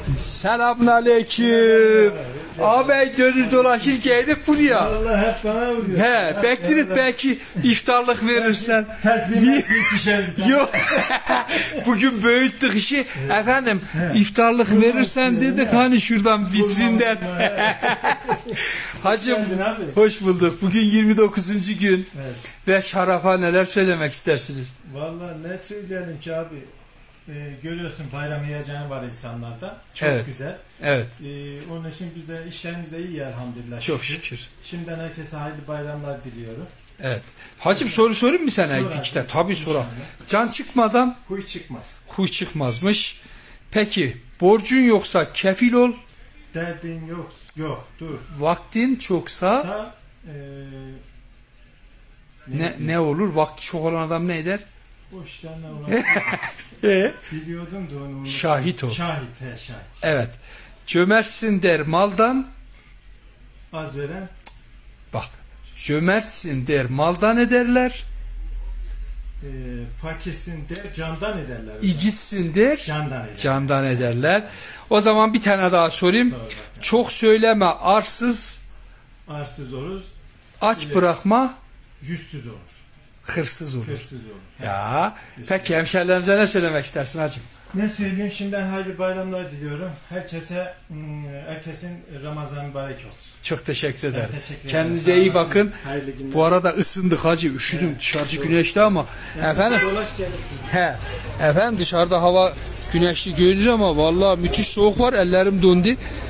Selamünaleyküm. Abi dönür dolaşır geldik buraya. Allah hep bana vuruyor. He, bektirip belki iftarlık verirsen. Teslimat bir pişer. Yok. Bugün büyüttük işi. Efendim iftarlık verirsen dedik hani şuradan vitrinden. Hacım hoş bulduk. Bugün 29. gün. Evet. Ve şarafa neler söylemek istersiniz? Vallahi ne söyleyelim ki abi. Görüyorsun bayram heyecanı var insanlarda. Çok Evet. güzel. Evet. Onun için biz de işlerimiz de iyi elhamdülillah. Çok şükür. Şimdiden herkese hayırlı bayramlar diliyorum. Evet. Hacım soru sorayım mı sana? İşte tabii sonra. Can çıkmadan Huy çıkmaz. huy çıkmazmış. Peki borcun yoksa kefil ol. Derdin yok. Yok dur. Vaktin çoksa Sa, ne olur? Vakti çok olan adam ne eder? o işlerle uğraşıyorum. Biliyordum da onu. Şahit ol. Şahit. Şahit. Evet. Cömertsin der maldan. Az veren. Bak. Cömertsin der maldan ederler. Fakirsin de candan ederler. İcitsin der Candan ederler. candan ederler. O zaman bir tane daha sorayım. Çok söyleme arsız, Arsız olur. aç bırakma, Yüzsüz olur. hırsız olur. Hırsız olur. Ya. Peki hemşerilerimize ne söylemek istersin hacım? Ne söyleyeyim, şimdiden hayırlı bayramlar diliyorum. Herkesin Ramazan mübarek olsun. Çok teşekkür ederim. Teşekkür ederim. Kendinize iyi bakın. Hayırlı günler. Bu arada ısındık hacı, üşüdüm. Dışarıcı güneşli ama. Efendim? Dolaş gelirsin. He. Efendim dışarıda hava güneşli görünür ama vallahi müthiş soğuk var. Ellerim dondu.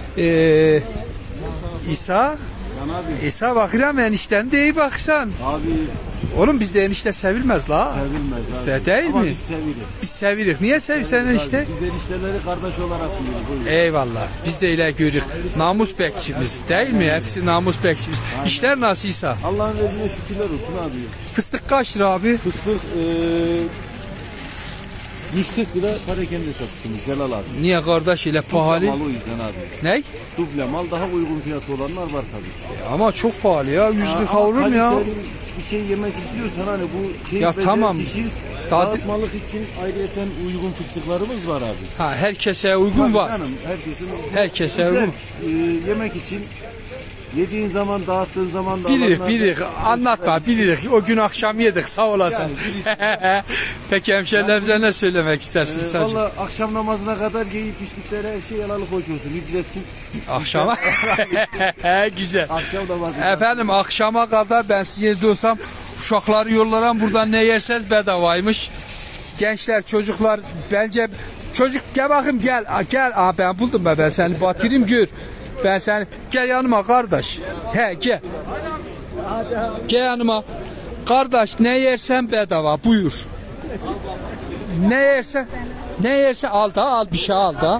İsa bakıram enişten de iyi baksan. Abi Oğlum bizde enişte sevilmez la. sevilmez İşte abi. değil Ama mi? biz seviyoruz. Biz sevirik. Niye sevirsen enişte? Biz enişteleri kardeş olarak biliyoruz. Buyurun. Eyvallah. Biz de ile görürük. Namus bekçimiz değil mi? Hepsi namus bekçimiz. İşler nasıl İsa? Allah'ın verdiğine şükürler olsun abi. Fıstık kaç lira abi? Fıstık 140 lira parakende satışımız Celal abi. Niye kardeş ile pahalı? Mal o yüzden abi. Ne? Duble mal daha uygun fiyatı olanlar var tabii. Ama çok pahalı ya. 100 lira Ama olur mu ya? kaliteli bir şey yemek istiyorsan hani bu keyif Ya ve tamam. zevk işi Tadı- dağıtmalık için ayrıyeten uygun fıstıklarımız var abi. Ha herkese uygun Tabii var. canım, herkesin Herkese güzel, uygun. yemek için yediğin zaman dağıttığın zaman da Bilirik alanlar- bilirik. Anlatma bilirik. O gün akşam yedik sağ olasın. Yani Peki hemşerilerimize ne söylemek istersiniz sadece? Valla akşam namazına kadar yiyip içtikleri her şey helalı hoş olsun. Ücretsiz. Akşama? Güzel. Akşam namazına. Efendim akşama kadar ben size diyorsam uşakları yollaram buradan ne yerseniz bedavaymış. Gençler çocuklar bence çocuk gel bakayım gel gel ben buldum ben seni batırayım gör. Ben seni gel yanıma kardeş. He gel. Gel yanıma. Kardeş ne yersen bedava buyur. Ne yersen al da al bir şey al da.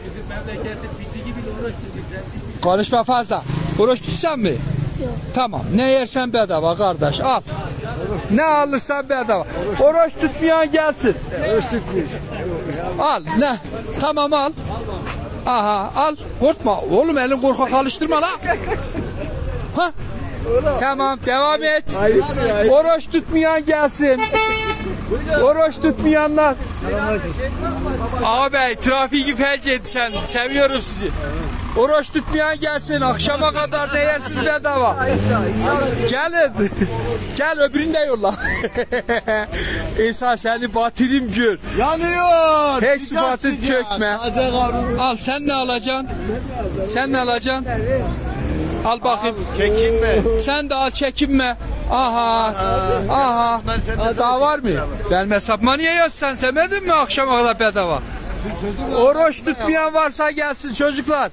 Konuşma fazla. Oruç tutsan mı? Yok. Tamam. Ne yersen bedava kardeş al. Ne alırsan bedava. Oruç tutmayan gelsin. Oruç tutmuş. Al ne? Tamam al. Aha al. Korkma. Oğlum elin korkak alıştırma la. Ha? Tamam devam et. Oruç tutmayan gelsin. Oruç tutmayanlar. Ağabey trafiği felç edişen. Seviyorum sizi. Oruç tutmayan gelsin. Akşama kadar değersiz bedava. Gelin. Gel öbürünü de yolla. İsa seni batırayım gör. Yanıyor. Hiç Sıcak batır sıcak. çökme. Taze kavrulmuş. Al sen ne alacaksın? Sen ne alacaksın? Al bakayım. Çekinme. Sen de al çekinme. Aha. Aha. Daha var mı? Benim hesabıma niye yazsan? Demedin mi akşama kadar bedava? Oruç tutmayan varsa gelsin çocuklar.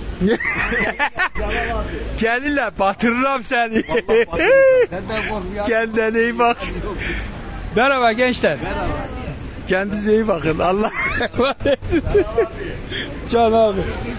Gelirler batırırım seni. Senden korkmuyor. Kendine iyi bak. Merhaba gençler. Kendinize iyi bakın. Allah emanet. Can abi.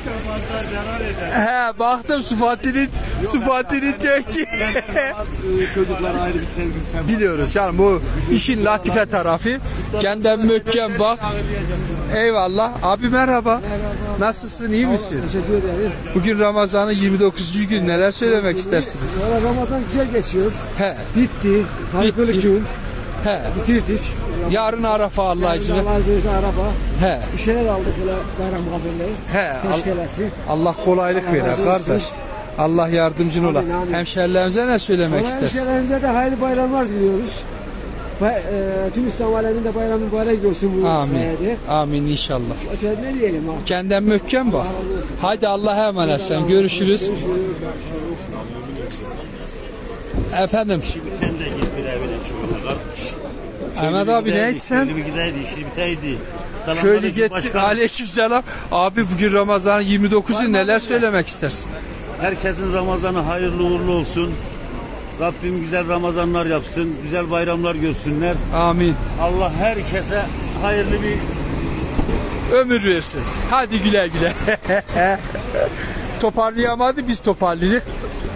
He baktım sıfatını çekti. Çocuklara ayrı bir sevgim sen. Biliyoruz canım bu işin latife tarafı. Kendin möhkem bak. Eyvallah. Abi merhaba. Nasılsın? İyi misin? Teşekkür ederim. Bugün Ramazan'ın 29. gün neler söylemek istersiniz? Ramazan güzel geçiyor. He. Bitti. Hayırlı gün. He. Bitirdik. Yarın Arafa Allah izin ver. Allah izin verirse Arafa. He. Bir şeyler aldık böyle bayram hazırlığı. He. Teşkelesi. Allah kolaylık Allah verir razı olsun. kardeş. Allah yardımcın ola. Amin, amin. Hemşerilerimize ne söylemek Olan istersin? hemşehrilerimize de hayırlı bayramlar diliyoruz. Tüm İslam aleminde bayram mübarek olsun bu Amin. sayede. Amin inşallah. Başka ne diyelim abi? Kendin möhkem bak. Haydi Allah'a emanet sen. Görüşürüz. Efendim. Sen de git bir evine çoğuna. Ahmet abi ne etsen? Şöyle bir gideydi, işi biteydi. Şöyle gitti. Aleykümselam. Abi bugün Ramazan'ın 29'u neler söylemek istersin? Herkesin Ramazan'ı hayırlı uğurlu olsun. Rabbim güzel Ramazanlar yapsın, güzel bayramlar görsünler. Amin. Allah herkese hayırlı bir Ömür versin. Hadi güle güle. Toparlayamadı biz toparladık.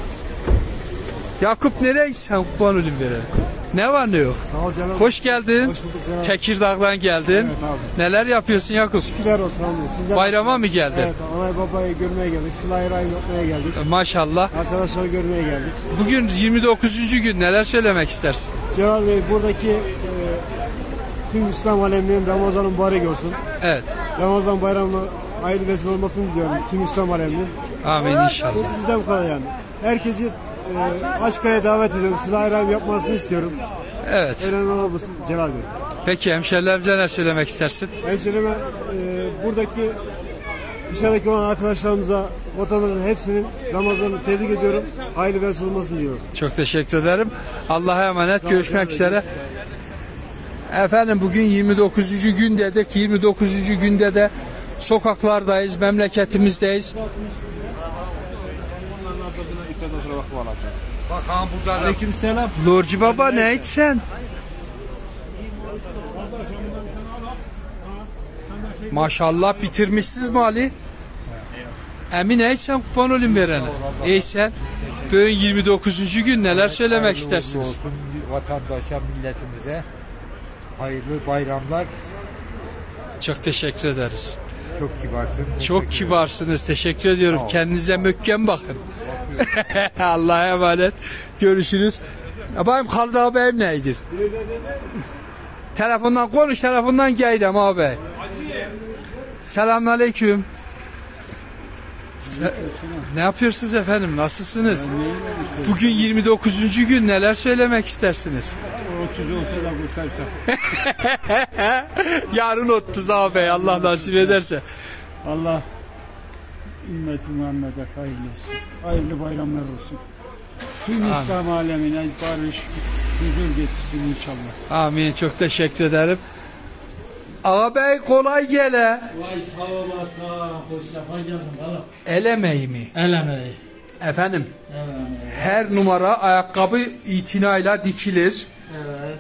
Yakup nereye sen kurban olayım verelim. Ne var ne yok? Sağ ol canım. Hoş geldin. Hoş bulduk canım. Tekirdağ'dan geldin. Evet abi. Neler yapıyorsun Yakup? Şükürler olsun abi. Sizler Bayrama mı geldin? Evet, anay babayı görmeye geldik. Sıla-i Rahim yapmaya geldik. Maşallah. Arkadaşları görmeye geldik. Bugün 29. gün neler söylemek istersin? Celal Bey buradaki tüm İslam aleminin Ramazan'ın mübarek olsun. Evet. Ramazan bayramı hayırlı vesile olmasını diliyorum tüm İslam aleminin. Amin inşallah. Bizden bu kadar yani. Herkesi Aşkaya davet ediyorum. Sıla-i Rahim yapmasını istiyorum. Evet. Önemli olan bu Celal Bey. Peki hemşerilerimize ne söylemek istersin? Hemşerime buradaki dışarıdaki olan arkadaşlarımıza, vatandaşların hepsinin Ramazan'ı tebrik ediyorum. Hayırlı vesile olmasını diyorum. Çok teşekkür ederim. Allah'a emanet. Görüşmek üzere. Efendim bugün 29. gün dedik. 29. günde de sokaklardayız, memleketimizdeyiz. Bakalım burada da. Aleykümselam. Lorcu baba ne etsen? Maşallah bitirmişsiniz mi Ali? Emin etsen kupon olayım verene. Sen bugün 29. gün neler söylemek istersiniz? Olsun vatandaşa, milletimize hayırlı bayramlar. Çok teşekkür ederiz. Çok kibarsın. Çok kibarsınız. Teşekkür ediyorum. Kendinize möhkem bakın. Allah'a emanet. Görüşürüz. Bakayım Halid ağabeyim neydir? Telefondan konuş, telefondan geldim abi. Selamünaleyküm. Ne yapıyorsunuz efendim? Nasılsınız? Bugün 29. gün neler söylemek istersiniz? 30 olsa da kurtarsak. Yarın 30 abi Allah nasip ederse. Allah ümmeti Muhammed'e hayırlı olsun. Hayırlı bayramlar olsun. Tüm İslam alemine barış, huzur getirsin inşallah. Amin. Çok teşekkür ederim. Ağabey kolay gele. Vay sağ olasın, hoş sefa geldin valla. Elemeyi mi? Elemeyi. Efendim Elemeyi. her numara ayakkabı itinayla dikilir. Evet.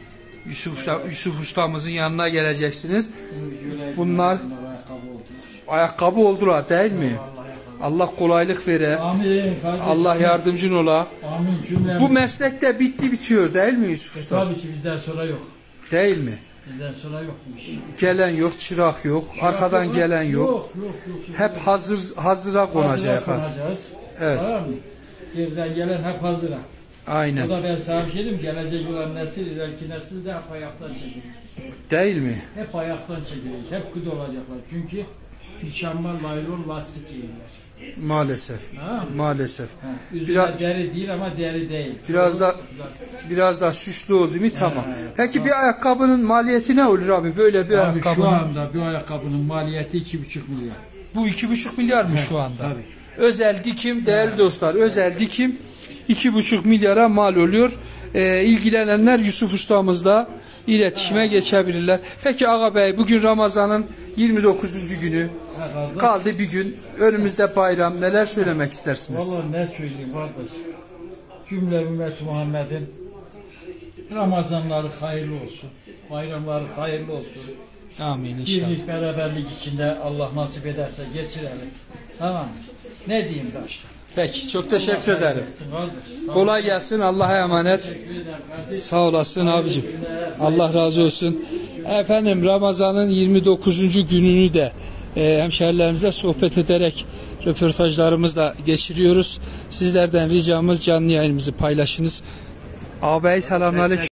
Yusuf ustamızın yanına geleceksiniz. Güle Bunlar ayakkabı oldular. ayakkabı oldular değil mi? Allah kolaylık vere. Amin kardeşim. Allah yardımcın ola. Amin cümle. Bu meslekte bitti bitiyor değil mi Yusuf usta? Tabii ki bizden sonra yok. Değil mi? Bizden sonra yokmuş. Gelen yok, çırak yok, arkadan gelen yok. Yok. Hep hazıra konacak. Hazıra Ha. konacağız. Evet. Tamam mı? Geriden gelen hep hazıra. Aynen. O da ben sana bir şey diyeyim, gelecek olan nesil, ileriki nesil de hep ayaktan çekilecek. Değil mi? Hep ayaktan çekilecek. Hep kıd olacaklar. Çünkü mükemmel naylon lastik giyirler. Maalesef. Ha? Maalesef. Üzerine Biraz- deri değil ama deri değil. Biraz da Lastik. biraz daha süslü oldu mu tamam. Peki bir ayakkabının maliyeti ne olur abi? Böyle bir Abi ayakkabının. şu anda bir ayakkabının maliyeti 2,5 milyon. Bu 2,5 milyar mı şu anda? tabii. Özel dikim değerli dostlar. Özel dikim 2,5 milyara mal oluyor. İlgilenenler Yusuf ustamızla iletişime geçebilirler. Peki Ağa Bey bugün Ramazan'ın 29. günü. Herhalde. Kaldı bir gün. Önümüzde bayram. Neler söylemek istersiniz? Vallahi ne söyleyeyim kardeş. Cümle ümmet Muhammed'in Ramazanları hayırlı olsun. Bayramları hayırlı olsun. Amin inşallah. Birlik beraberlik içinde Allah nasip ederse geçirelim. Tamam mı? Ne diyeyim da işte. Peki çok teşekkür ederim. Kardeş, sağ ol. Kolay gelsin. Allah'a emanet. Teşekkür ederim kardeş. Sağ olasın abicim. Allah razı olsun. Efendim Ramazan'ın 29. gününü de hemşehrilerimize sohbet ederek röportajlarımızla geçiriyoruz. Sizlerden ricamız canlı yayınımızı paylaşınız. Ağabey selamünaleyküm.